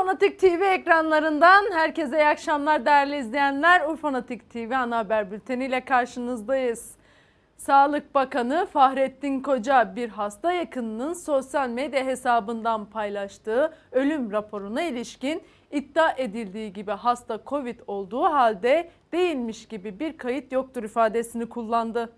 Urfanatik TV ekranlarından herkese iyi akşamlar değerli izleyenler. Urfanatik TV ana haber bülteniyle karşınızdayız. Sağlık Bakanı Fahrettin Koca bir hasta yakınının sosyal medya hesabından paylaştığı ölüm raporuna ilişkin iddia edildiği gibi hasta Covid olduğu halde değilmiş gibi bir kayıt yoktur ifadesini kullandı.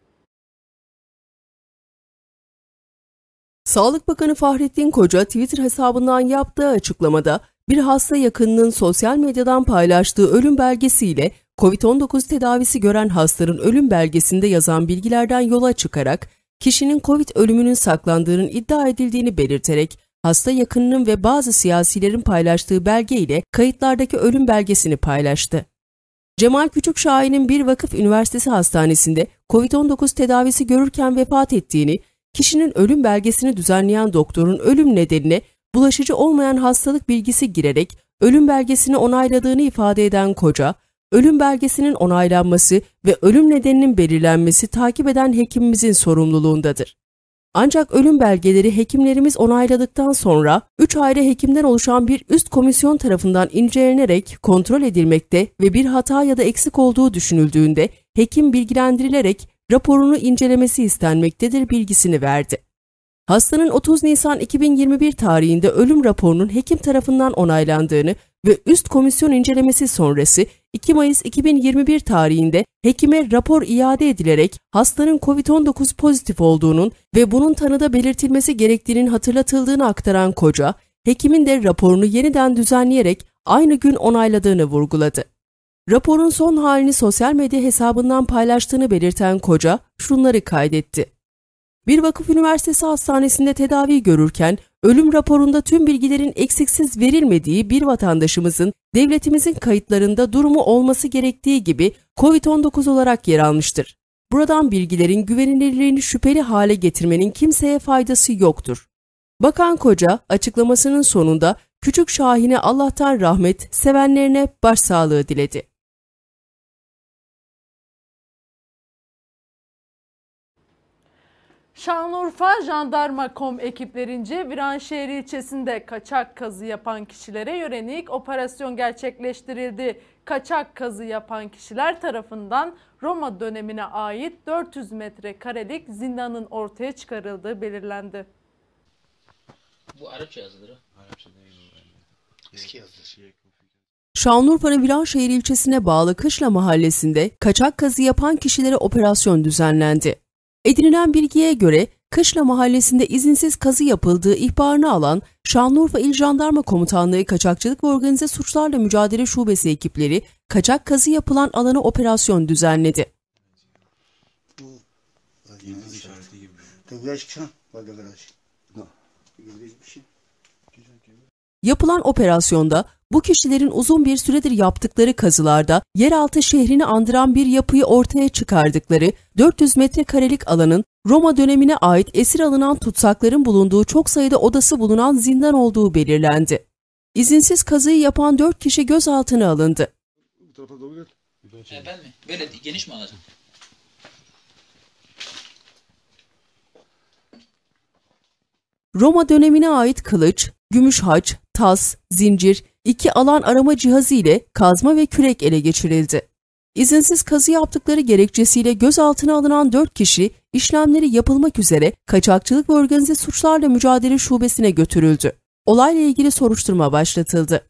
Sağlık Bakanı Fahrettin Koca Twitter hesabından yaptığı açıklamada bir hasta yakınının sosyal medyadan paylaştığı ölüm belgesiyle COVID-19 tedavisi gören hastanın ölüm belgesinde yazan bilgilerden yola çıkarak kişinin Covid ölümünün saklandığının iddia edildiğini belirterek hasta yakınının ve bazı siyasilerin paylaştığı belge ile kayıtlardaki ölüm belgesini paylaştı. Cemal Küçükşahin'in bir vakıf üniversitesi hastanesinde COVID-19 tedavisi görürken vefat ettiğini, kişinin ölüm belgesini düzenleyen doktorun ölüm nedenine bulaşıcı olmayan hastalık bilgisi girerek ölüm belgesini onayladığını ifade eden Koca, ölüm belgesinin onaylanması ve ölüm nedeninin belirlenmesi takip eden hekimimizin sorumluluğundadır. Ancak ölüm belgeleri hekimlerimiz onayladıktan sonra 3 ayrı hekimden oluşan bir üst komisyon tarafından incelenerek kontrol edilmekte ve bir hata ya da eksik olduğu düşünüldüğünde hekim bilgilendirilerek raporunu incelemesi istenmektedir bilgisini verdi. Hastanın 30 Nisan 2021 tarihinde ölüm raporunun hekim tarafından onaylandığını ve üst komisyon incelemesi sonrası 2 Mayıs 2021 tarihinde hekime rapor iade edilerek hastanın COVID-19 pozitif olduğunun ve bunun tanıda belirtilmesi gerektiğinin hatırlatıldığını aktaran Koca, hekimin de raporunu yeniden düzenleyerek aynı gün onayladığını vurguladı. Raporun son halini sosyal medya hesabından paylaştığını belirten Koca şunları kaydetti. Bir vakıf üniversitesi hastanesinde tedavi görürken ölüm raporunda tüm bilgilerin eksiksiz verilmediği bir vatandaşımızın devletimizin kayıtlarında durumu olması gerektiği gibi COVID-19 olarak yer almıştır. Buradan bilgilerin güvenilirliğini şüpheli hale getirmenin kimseye faydası yoktur. Bakan Koca açıklamasının sonunda Küçükşahin'e Allah'tan rahmet, sevenlerine başsağlığı diledi. Şanlıurfa Jandarma.com ekiplerince Viranşehir ilçesinde kaçak kazı yapan kişilere yönelik operasyon gerçekleştirildi. Kaçak kazı yapan kişiler tarafından Roma dönemine ait 400 metrekarelik zindanın ortaya çıkarıldığı belirlendi. Bu Arapça yazıları. Arapça değil o bence. Eski yazıdır. Şanlıurfa'nın Viranşehir ilçesine bağlı Kışla mahallesinde kaçak kazı yapan kişilere operasyon düzenlendi. Edinilen bilgiye göre Kışla mahallesinde izinsiz kazı yapıldığı ihbarını alan Şanlıurfa İl Jandarma Komutanlığı Kaçakçılık ve Organize Suçlarla Mücadele Şubesi ekipleri kaçak kazı yapılan alana operasyon düzenledi. Yıldız işareti gibi. Yapılan operasyonda bu kişilerin uzun bir süredir yaptıkları kazılarda yeraltı şehrini andıran bir yapıyı ortaya çıkardıkları 400 metrekarelik alanın Roma dönemine ait esir alınan tutsakların bulunduğu çok sayıda odası bulunan zindan olduğu belirlendi. İzinsiz kazıyı yapan 4 kişi gözaltına alındı. Ben mi? Böyle geniş mi alacağım? Roma dönemine ait kılıç, gümüş haç, tas, zincir, 2 alan arama cihazı ile kazma ve kürek ele geçirildi. İzinsiz kazı yaptıkları gerekçesiyle gözaltına alınan 4 kişi işlemleri yapılmak üzere Kaçakçılık ve Organize Suçlarla Mücadele Şubesi'ne götürüldü. Olayla ilgili soruşturma başlatıldı.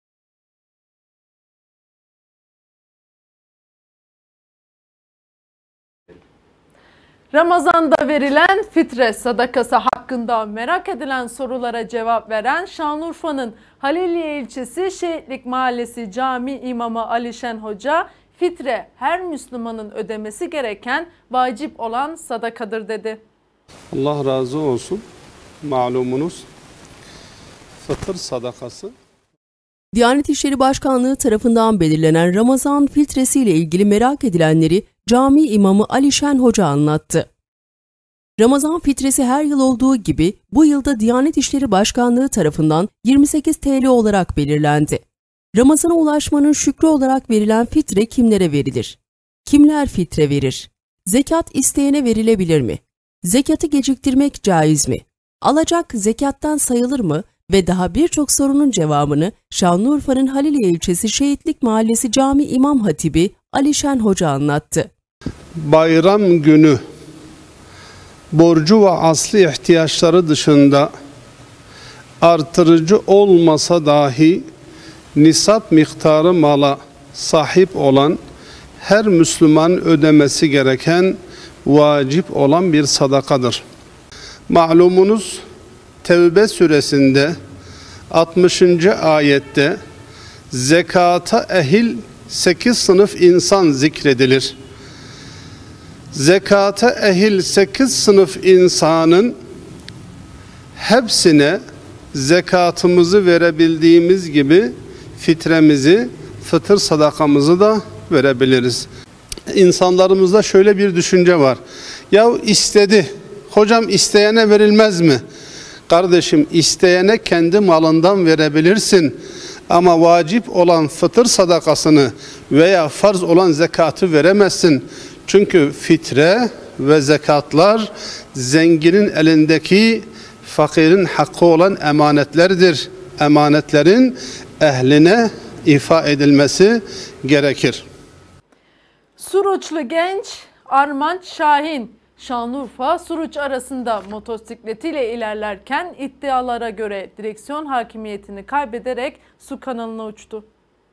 Ramazan'da verilen fitre sadakası hakkında merak edilen sorulara cevap veren Şanlıurfa'nın Haliliye ilçesi Şehitlik Mahallesi Cami İmamı Alişen Hoca, fitre her Müslümanın ödemesi gereken vacip olan sadakadır dedi. Allah razı olsun. Malumunuz fıtır sadakası. Diyanet İşleri Başkanlığı tarafından belirlenen Ramazan filtresiyle ilgili merak edilenleri Cami İmamı Alişen Hoca anlattı. Ramazan fitresi her yıl olduğu gibi bu yılda Diyanet İşleri Başkanlığı tarafından 28 TL olarak belirlendi. Ramazana ulaşmanın şükrü olarak verilen fitre kimlere verilir? Kimler fitre verir? Zekat isteyene verilebilir mi? Zekatı geciktirmek caiz mi? Alacak zekattan sayılır mı ve daha birçok sorunun cevabını Şanlıurfa'nın Haliliye ilçesi Şehitlik Mahallesi Cami İmam Hatibi Alişen Hoca anlattı. Bayram günü borcu ve asli ihtiyaçları dışında artırıcı olmasa dahi nisap miktarı mala sahip olan her Müslüman ödemesi gereken vacip olan bir sadakadır. Malumunuz Tevbe suresinde 60. ayette zekata ehil 8 sınıf insan zikredilir. Zekata ehil 8 sınıf insanın hepsine zekatımızı verebildiğimiz gibi fitremizi, fıtır sadakamızı da verebiliriz. İnsanlarımızda şöyle bir düşünce var. Ya istedi, hocam isteyene verilmez mi? Kardeşim, isteyene kendi malından verebilirsin. Ama vacip olan fıtır sadakasını veya farz olan zekatı veremezsin. Çünkü fitre ve zekatlar zenginin elindeki fakirin hakkı olan emanetlerdir. Emanetlerin ehline ifa edilmesi gerekir. Suruçlu genç Armanç Şahin, Şanlıurfa-Suruç arasında motosikletiyle ilerlerken iddialara göre direksiyon hakimiyetini kaybederek su kanalına uçtu.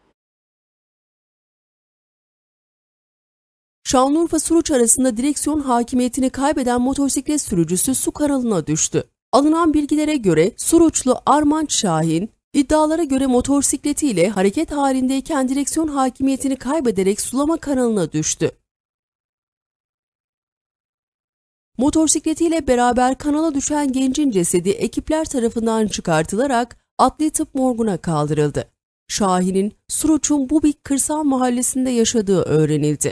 Şanlıurfa-Suruç arasında direksiyon hakimiyetini kaybeden motosiklet sürücüsü su kanalına düştü. Alınan bilgilere göre Suruçlu Armanç Şahin, iddialara göre motosikletiyle hareket halindeyken direksiyon hakimiyetini kaybederek sulama kanalına düştü. Motosikletiyle beraber kanala düşen gencin cesedi ekipler tarafından çıkartılarak adli tıp morguna kaldırıldı. Şahin'in Suruç'un Bubik Kırsal Mahallesi'nde yaşadığı öğrenildi.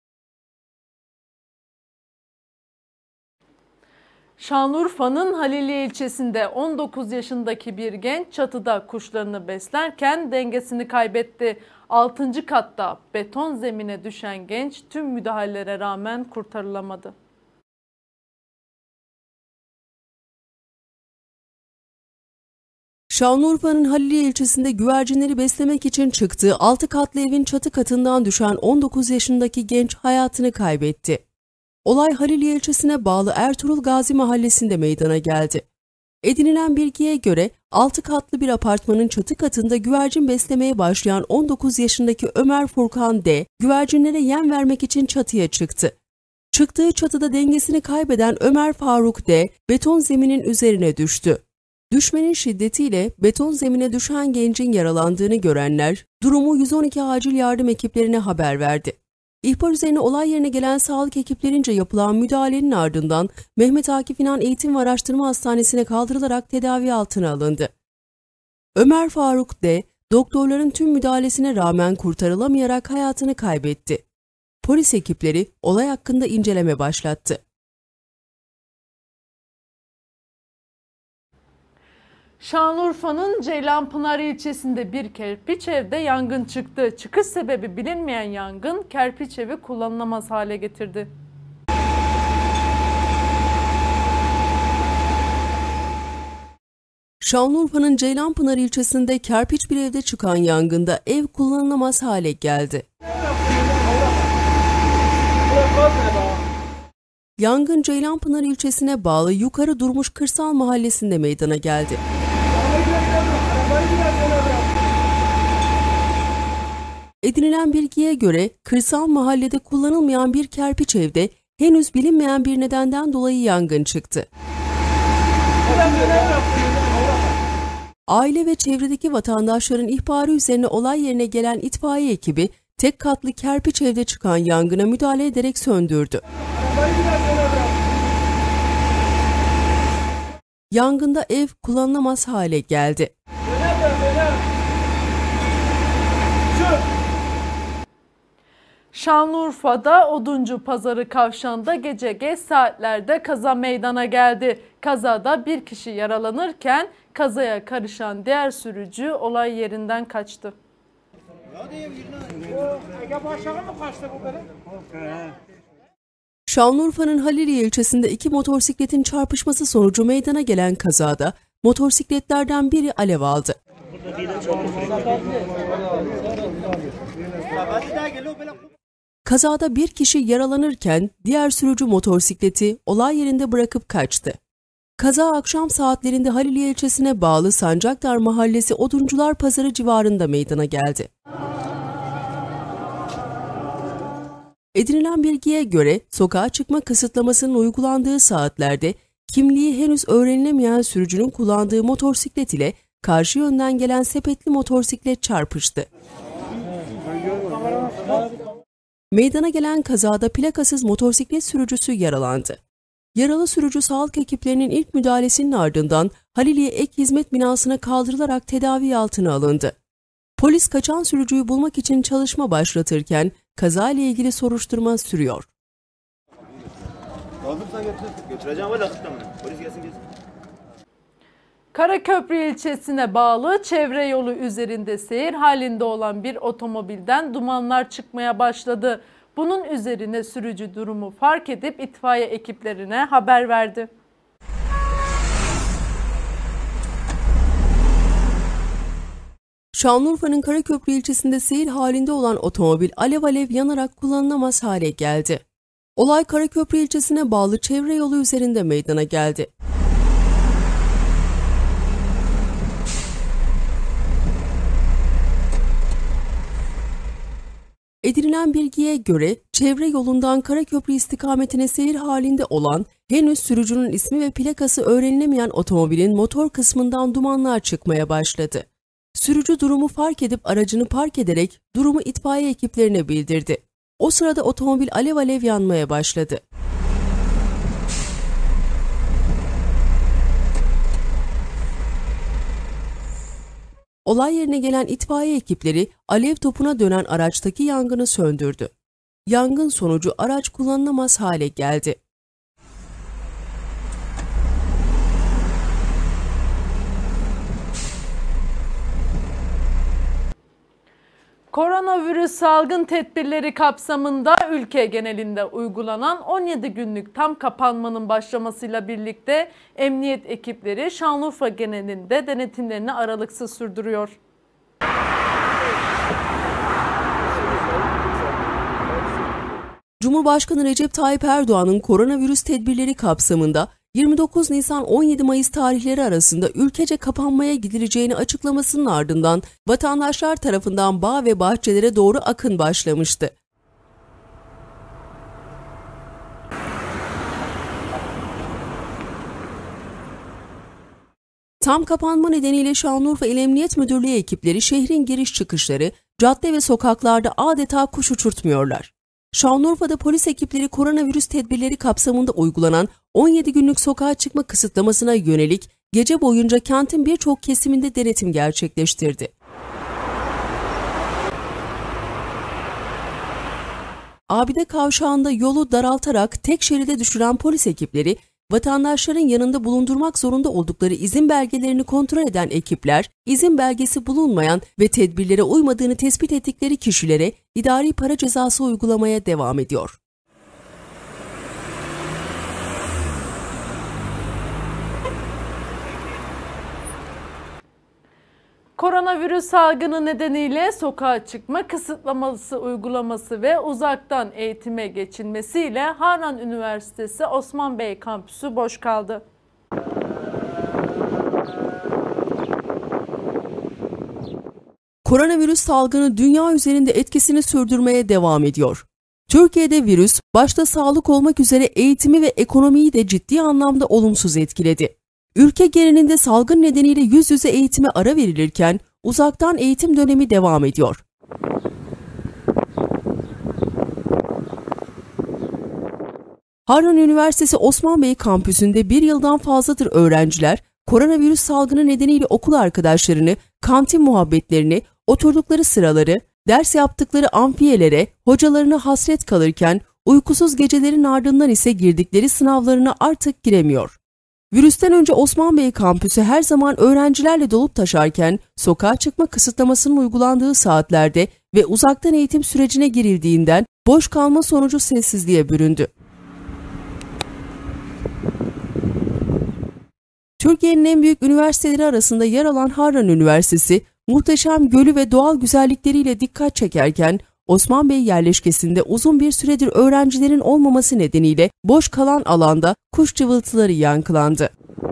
Şanlıurfa'nın Haliliye ilçesinde 19 yaşındaki bir genç çatıda kuşlarını beslerken dengesini kaybetti. 6. katta beton zemine düşen genç tüm müdahalelere rağmen kurtarılamadı. Şanlıurfa'nın Haliliye ilçesinde güvercinleri beslemek için çıktığı 6 katlı evin çatı katından düşen 19 yaşındaki genç hayatını kaybetti. Olay Haliliye ilçesine bağlı Ertuğrul Gazi mahallesinde meydana geldi. Edinilen bilgiye göre 6 katlı bir apartmanın çatı katında güvercin beslemeye başlayan 19 yaşındaki Ömer Furkan D. güvercinlere yem vermek için çatıya çıktı. Çıktığı çatıda dengesini kaybeden Ömer Faruk D. beton zeminin üzerine düştü. Düşmenin şiddetiyle beton zemine düşen gencin yaralandığını görenler durumu 112 acil yardım ekiplerine haber verdi. İhbar üzerine olay yerine gelen sağlık ekiplerince yapılan müdahalenin ardından Mehmet Akif İnan Eğitim ve Araştırma Hastanesi'ne kaldırılarak tedavi altına alındı. Ömer Faruk D. doktorların tüm müdahalesine rağmen kurtarılamayarak hayatını kaybetti. Polis ekipleri olay hakkında inceleme başlattı. Şanlıurfa'nın Ceylanpınar ilçesinde bir kerpiç evde yangın çıktı. Çıkış sebebi bilinmeyen yangın kerpiç evi kullanılamaz hale getirdi. Şanlıurfa'nın Ceylanpınar ilçesinde kerpiç bir evde çıkan yangında ev kullanılamaz hale geldi. Yangın Ceylanpınar ilçesine bağlı Yukarı Durmuş Kırsal Mahallesi'nde meydana geldi. Edinilen bilgiye göre kırsal mahallede kullanılmayan bir kerpiç evde henüz bilinmeyen bir nedenden dolayı yangın çıktı. Aile ve çevredeki vatandaşların ihbarı üzerine olay yerine gelen itfaiye ekibi tek katlı kerpiç evde çıkan yangına müdahale ederek söndürdü. Yangında ev kullanılamaz hale geldi. Şanlıurfa'da Oduncu Pazarı kavşağında gece geç saatlerde kaza meydana geldi. Kazada bir kişi yaralanırken kazaya karışan diğer sürücü olay yerinden kaçtı. Şanlıurfa'nın Haliliye ilçesinde iki motosikletin çarpışması sonucu meydana gelen kazada motosikletlerden biri alev aldı. Kazada bir kişi yaralanırken diğer sürücü motosikleti olay yerinde bırakıp kaçtı. Kaza akşam saatlerinde Haliliye ilçesine bağlı Sancaktar Mahallesi Oduncular Pazarı civarında meydana geldi. Edinilen bilgiye göre sokağa çıkma kısıtlamasının uygulandığı saatlerde kimliği henüz öğrenilemeyen sürücünün kullandığı motosiklet ile karşı yönden gelen sepetli motosiklet çarpıştı. Meydana gelen kazada plakasız motosiklet sürücüsü yaralandı. Yaralı sürücü sağlık ekiplerinin ilk müdahalesinin ardından Haliliye Ek Hizmet binasına kaldırılarak tedavi altına alındı. Polis kaçan sürücüyü bulmak için çalışma başlatırken kazayla ilgili soruşturma sürüyor. Karaköprü ilçesine bağlı çevre yolu üzerinde seyir halinde olan bir otomobilden dumanlar çıkmaya başladı. Bunun üzerine sürücü durumu fark edip itfaiye ekiplerine haber verdi. Şanlıurfa'nın Karaköprü ilçesinde seyir halinde olan otomobil alev alev yanarak kullanılamaz hale geldi. Olay Karaköprü ilçesine bağlı çevre yolu üzerinde meydana geldi. Edinilen bilgiye göre çevre yolundan Karaköprü istikametine seyir halinde olan henüz sürücünün ismi ve plakası öğrenilemeyen otomobilin motor kısmından dumanlar çıkmaya başladı. Sürücü durumu fark edip aracını park ederek durumu itfaiye ekiplerine bildirdi. O sırada otomobil alev alev yanmaya başladı. Olay yerine gelen itfaiye ekipleri alev topuna dönen araçtaki yangını söndürdü. Yangın sonucu araç kullanılamaz hale geldi. Koronavirüs salgın tedbirleri kapsamında ülke genelinde uygulanan 17 günlük tam kapanmanın başlamasıyla birlikte emniyet ekipleri Şanlıurfa genelinde denetimlerini aralıksız sürdürüyor. Cumhurbaşkanı Recep Tayyip Erdoğan'ın koronavirüs tedbirleri kapsamında 29 Nisan-17 Mayıs tarihleri arasında ülkece kapanmaya gidileceğini açıklamasının ardından vatandaşlar tarafından bağ ve bahçelere doğru akın başlamıştı. Tam kapanma nedeniyle Şanlıurfa İl Emniyet Müdürlüğü ekipleri şehrin giriş çıkışları, cadde ve sokaklarda adeta kuş uçurtmuyorlar. Şanlıurfa'da polis ekipleri koronavirüs tedbirleri kapsamında uygulanan 17 günlük sokağa çıkma kısıtlamasına yönelik gece boyunca kentin birçok kesiminde denetim gerçekleştirdi. Abide kavşağında yolu daraltarak tek şeride düşüren polis ekipleri, vatandaşların yanında bulundurmak zorunda oldukları izin belgelerini kontrol eden ekipler, izin belgesi bulunmayan ve tedbirlere uymadığını tespit ettikleri kişilere idari para cezası uygulamaya devam ediyor. Koronavirüs salgını nedeniyle sokağa çıkma kısıtlaması uygulaması ve uzaktan eğitime geçilmesiyle Harran Üniversitesi Osman Bey kampüsü boş kaldı. Koronavirüs salgını dünya üzerinde etkisini sürdürmeye devam ediyor. Türkiye'de virüs başta sağlık olmak üzere eğitimi ve ekonomiyi de ciddi anlamda olumsuz etkiledi. Ülke genelinde salgın nedeniyle yüz yüze eğitime ara verilirken uzaktan eğitim dönemi devam ediyor. Harran Üniversitesi Osman Bey kampüsünde bir yıldan fazladır öğrenciler koronavirüs salgını nedeniyle okul arkadaşlarını, kantin muhabbetlerini, oturdukları sıraları, ders yaptıkları amfiyelere, hocalarına hasret kalırken uykusuz gecelerin ardından ise girdikleri sınavlarına artık giremiyor. Virüsten önce Osman Bey kampüsü her zaman öğrencilerle dolup taşarken sokağa çıkma kısıtlamasının uygulandığı saatlerde ve uzaktan eğitim sürecine girildiğinden boş kalma sonucu sessizliğe büründü. Türkiye'nin en büyük üniversiteleri arasında yer alan Harran Üniversitesi, muhteşem gölü ve doğal güzellikleriyle dikkat çekerken, Osman Bey yerleşkesinde uzun bir süredir öğrencilerin olmaması nedeniyle boş kalan alanda kuş cıvıltıları yankılandı.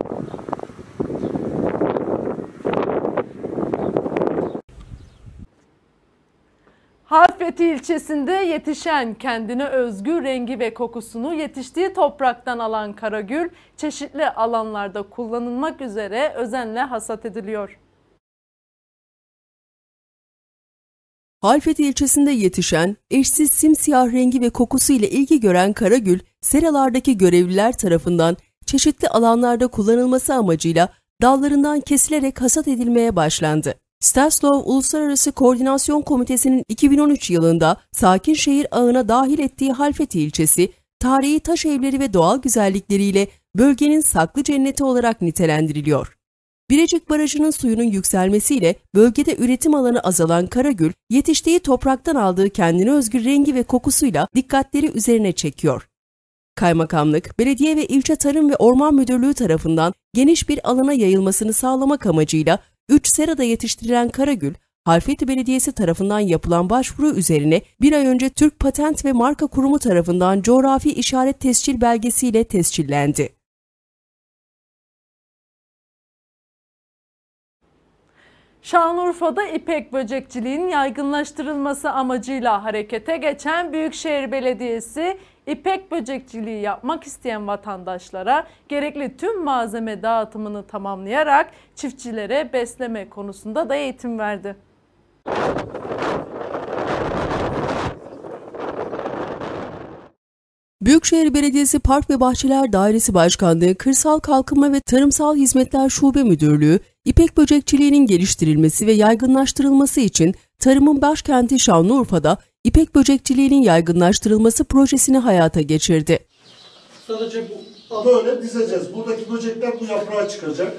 Halfeti ilçesinde yetişen kendine özgü rengi ve kokusunu yetiştiği topraktan alan karagül çeşitli alanlarda kullanılmak üzere özenle hasat ediliyor. Halfeti ilçesinde yetişen, eşsiz simsiyah rengi ve kokusu ile ilgi gören karagül, seralardaki görevliler tarafından çeşitli alanlarda kullanılması amacıyla dallarından kesilerek hasat edilmeye başlandı. Staslov Uluslararası Koordinasyon Komitesi'nin 2013 yılında sakin şehir ağına dahil ettiği Halfeti ilçesi, tarihi taş evleri ve doğal güzellikleriyle bölgenin saklı cenneti olarak nitelendiriliyor. Birecik Barajı'nın suyunun yükselmesiyle bölgede üretim alanı azalan karagül, yetiştiği topraktan aldığı kendine özgü rengi ve kokusuyla dikkatleri üzerine çekiyor. Kaymakamlık, belediye ve ilçe Tarım ve Orman Müdürlüğü tarafından geniş bir alana yayılmasını sağlamak amacıyla 3 serada yetiştirilen karagül, Halfeti Belediyesi tarafından yapılan başvuru üzerine bir ay önce Türk Patent ve Marka Kurumu tarafından coğrafi işaret tescil belgesiyle tescillendi. Şanlıurfa'da ipek böcekçiliğinin yaygınlaştırılması amacıyla harekete geçen Büyükşehir Belediyesi, ipek böcekçiliği yapmak isteyen vatandaşlara gerekli tüm malzeme dağıtımını tamamlayarak çiftçilere besleme konusunda da eğitim verdi. Büyükşehir Belediyesi Park ve Bahçeler Dairesi Başkanlığı Kırsal Kalkınma ve Tarımsal Hizmetler Şube Müdürlüğü, ipek böcekçiliğinin geliştirilmesi ve yaygınlaştırılması için tarımın başkenti Şanlıurfa'da ipek böcekçiliğinin yaygınlaştırılması projesini hayata geçirdi. Sadece böyle dizeceğiz. Buradaki böcekler bu yaprağa çıkacak.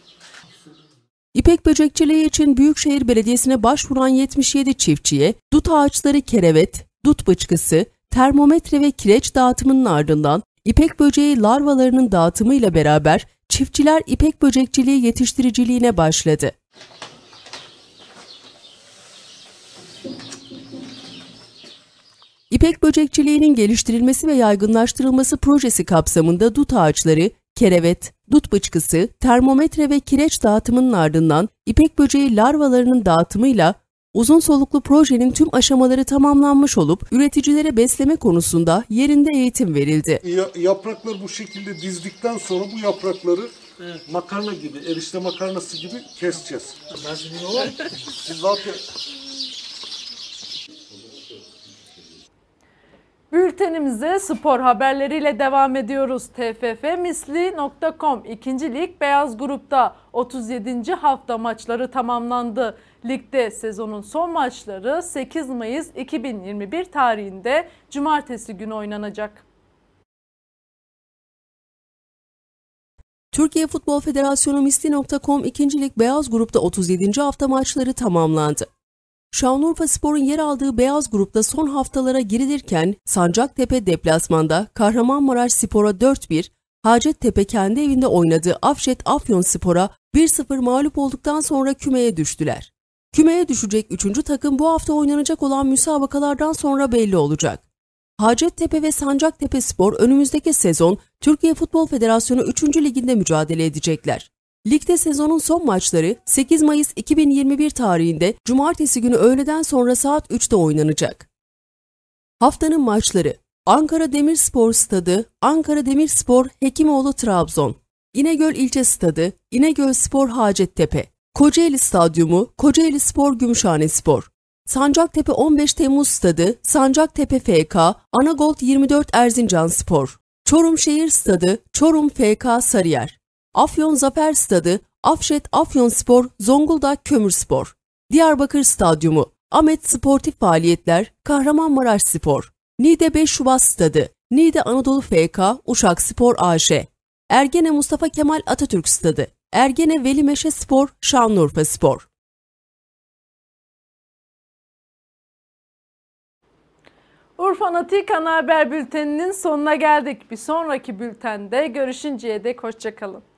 İpek böcekçiliği için Büyükşehir Belediyesi'ne başvuran 77 çiftçiye dut ağaçları kerevet, dut bıçkısı, termometre ve kireç dağıtımının ardından ipek böceği larvalarının dağıtımıyla beraber çiftçiler ipek böcekçiliği yetiştiriciliğine başladı. İpek böcekçiliğinin geliştirilmesi ve yaygınlaştırılması projesi kapsamında dut ağaçları, kerevet, dut bıçkısı, termometre ve kireç dağıtımının ardından ipek böceği larvalarının dağıtımıyla uzun soluklu projenin tüm aşamaları tamamlanmış olup üreticilere besleme konusunda yerinde eğitim verildi. Yaprakları bu şekilde dizdikten sonra bu yaprakları makarna gibi, erişte makarnası gibi keseceğiz. Siz zaten... Bültenimize spor haberleriyle devam ediyoruz. tffmisli.com 2. Lig Beyaz Grup'ta 37. hafta maçları tamamlandı. Ligde sezonun son maçları 8 Mayıs 2021 tarihinde Cumartesi günü oynanacak. Türkiye Futbol Federasyonu Misli.com 2. Lig Beyaz Grup'ta 37. hafta maçları tamamlandı. Şanlıurfaspor'un yer aldığı Beyaz Grup'ta son haftalara girilirken Sancaktepe deplasmanda Kahramanmaraşspor'a 4-1, Hacettepe kendi evinde oynadığı Afşet Afyonspor'a 1-0 mağlup olduktan sonra kümeye düştüler. Kümeye düşecek 3. takım bu hafta oynanacak olan müsabakalardan sonra belli olacak. Hacettepe ve Sancaktepeспor önümüzdeki sezon Türkiye Futbol Federasyonu 3. Ligi'nde mücadele edecekler. Ligde sezonun son maçları 8 Mayıs 2021 tarihinde Cumartesi günü öğleden sonra saat 3'te oynanacak. Haftanın maçları: Ankara Demirspor Stadı, Ankara Demirspor Hekimoğlu Trabzon, İnegöl İlçe Stadı, İnegölspor Hacettepe, Kocaeli Stadyumu, Kocaelispor Gümüşhanespor, Sancaktepe 15 Temmuz Stadı, Sancaktepe FK, Anagold 24 Erzincanspor, Çorum Şehir Stadı, Çorum FK Sarıyer, Afyon Zafer Stadı, Afşet Afyonspor, Zonguldak Kömürspor, Diyarbakır Stadyumu, Ahmet Sportif Faaliyetler, Kahramanmaraşspor, Niğde 5 Şubat Stadı, Niğde Anadolu FK, Uşakspor AŞ, Ergene Mustafa Kemal Atatürk Stadı, Ergene Veli Meşe Spor, Şanlıurfaspor. Urfanatik Ana Haber Bülteni'nin sonuna geldik. Bir sonraki bültende görüşünceye dek hoşça kalın.